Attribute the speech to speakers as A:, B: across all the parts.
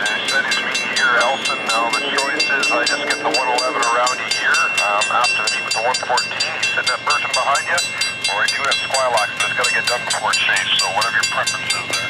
A: said he's meeting you here, Elson. Now the choice is I just get the 111 around you here. After the meet with the 114, he's sitting at Burton behind you, or I do have Squilax, but it's got to get done before it's safe, so whatever your preference is there.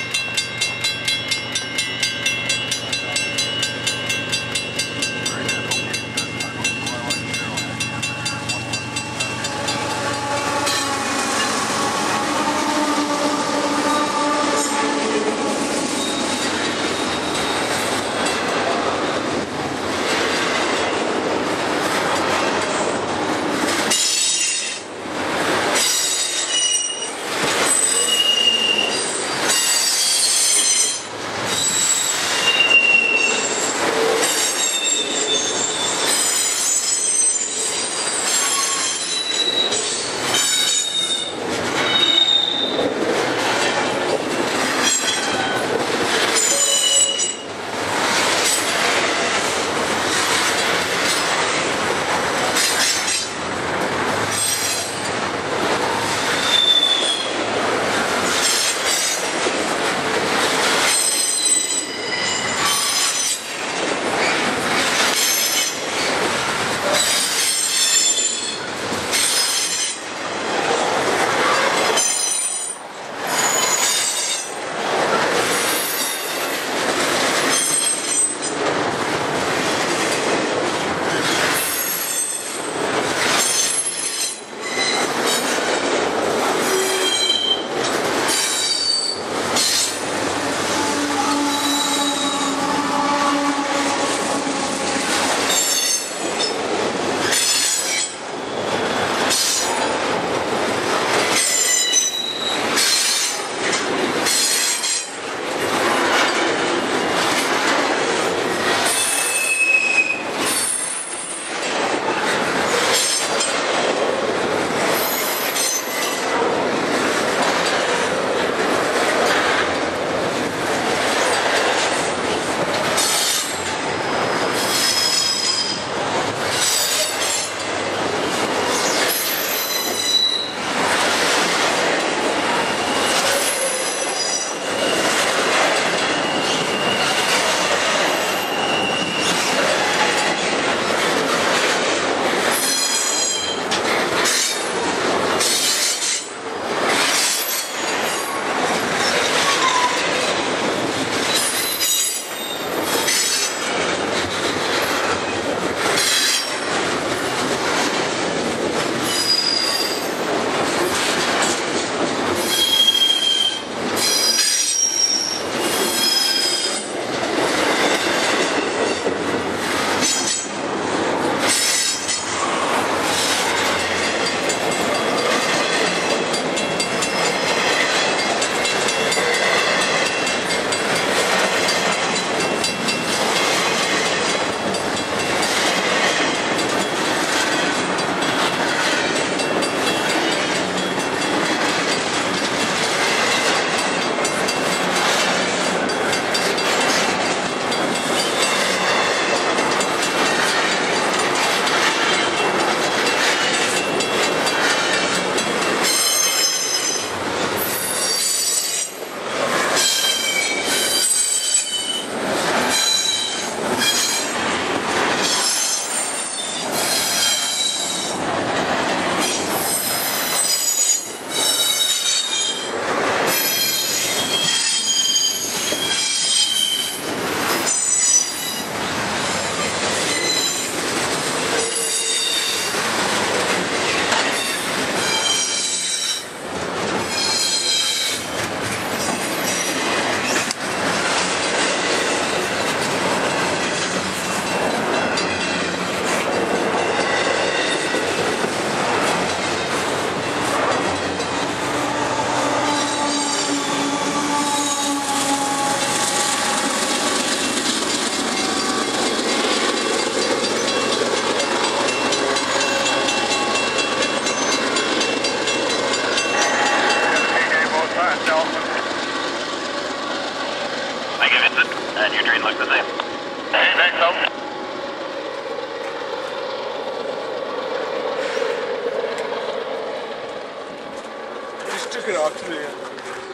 B: And your train looks the same.
A: Hey, thanks, Elson.
C: Just took it off to me.